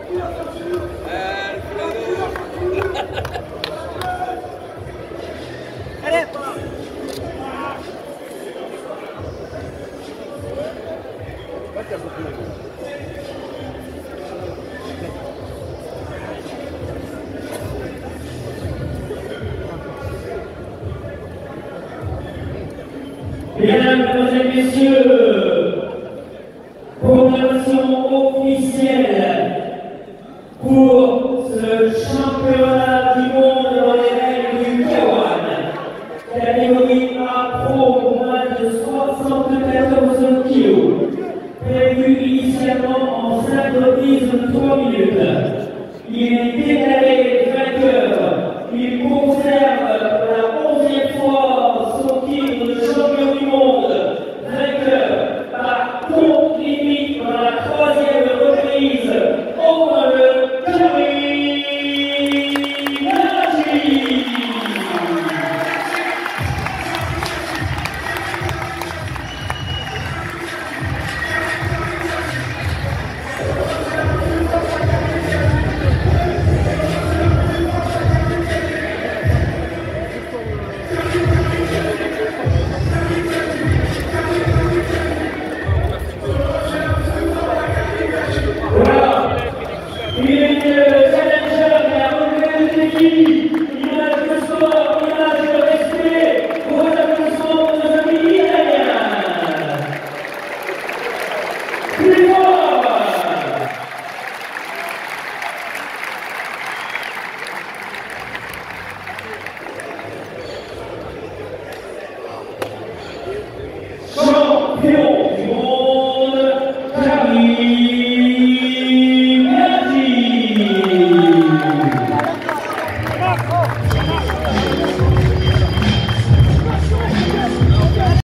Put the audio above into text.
Mesdames et messieurs, proclamation officielle pour ce championnat du monde dans les règles du K1, catégorie A Pro, moins de 74 kg, prévu initialement en 5 reprises de 3 minutes. Il est déclaré vainqueur, il conserve la